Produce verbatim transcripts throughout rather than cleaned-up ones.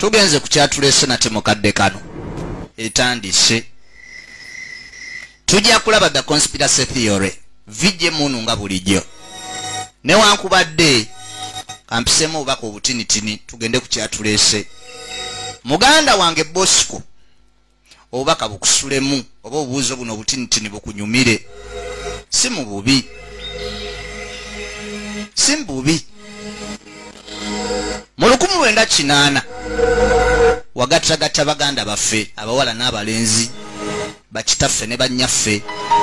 tugenze ku kyatulese nate mukadde kano etandise tujja kulaba the conspiracy theory vijje munu nga bulijjo newankubadde kampisemu obubaka obutinitini tugende ku kyatulese muganda wange Bosco obubaka bukusulemu oba obuuzo buno obutinitini bukunyumire si mu bubi si mu bubi mu lukumi lwenda kinaana wagattagatta baganda baffe abawala n'abalenzi bakitaffe ne bannyaffe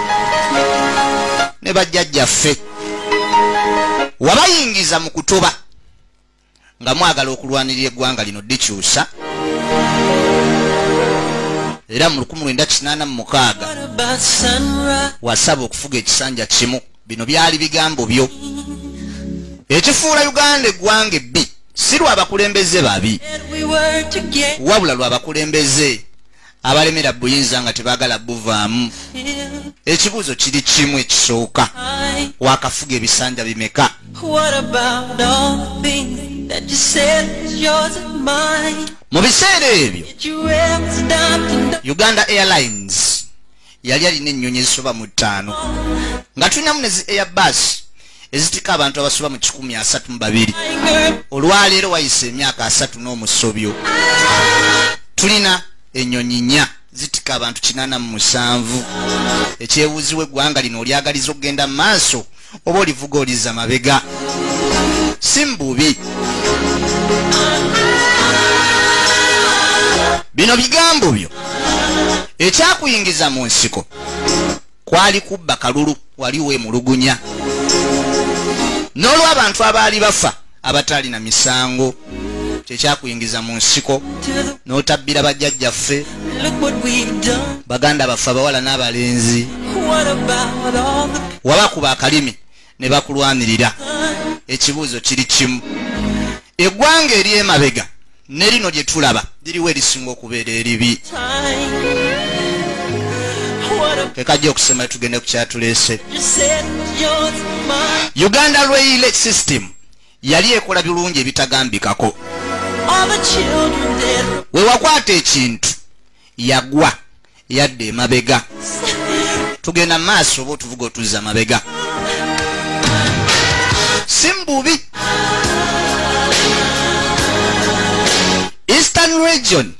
ne bajjajjaffe wabayingiza mu kutoba nga mwagala okulwanirira eggwanga lino dikyusa era mu lukumi lwenda kinaana mu mukaaga wasaba okufuga ekisanja kimu bino byali bigambo byo ekifuula Uganda eggwanga ebbi si lw'abakulembeze babi wabula lw'abakulembeze abalemera buyinza nga tebaagala buvaamu ekibuuzo kiri kimu ekisooka wakafuga ebisanja bimeka mu biseera ebyo Uganda Airlines yali alina ennyonyi ezisoba mu ttaano nga tulinamu nezi Airbus ezitika abantu abasoba mu kikumi asatu mu babiri olwaleero wayise emyaka asatu n'omusobyo tulina ennyonyi nnya zitika abantu kinaana mu musanvu ekyebuuzibwa eggwanga lino olyagaliza okugenda mu maaso oba olivuga oliza mabega si mbubi bino bigambo byo ekyakuyingiza mu nsiko kwali kubba kalulu wali weemulugunya n'olw'abantu abaali bafa abatalina misango kyekyakuyingiza mu nsiko n'otabbira bajjajjaffe baganda baffe abawala n'abalenzi wabakuba akalimi ne bakulwanirira ekibuuzo kiri kimu eggwanga eri emabega ne lino lye tulaba liriwo erisinga okubeera eribi kekajja okusema tugende ku kyatuleese Uganda Rail System yali ekola birungi ebitagambikako we wakwata ekintu yagwa yadde emabega tugenda maaso oba otuvuga otuzza mabega simbubi Eastern Region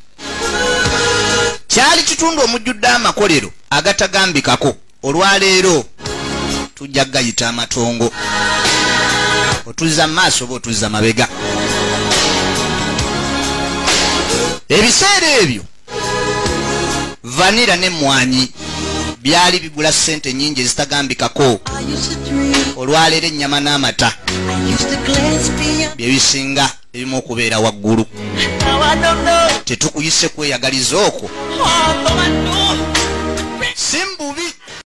kyali kitundu omujjudde amakolero agatagambikako olwaleero tujja gayita amatongo otuzza maaso oba otuzza mabega ebiseera ebyo vanira ne mwanyi byali bigula ssente nnyingi ezitagambikako olwaleero ennyama n'amata bye bisinga ebimu okubeera waggulu tetukuyise kweyagaliza okwo simbu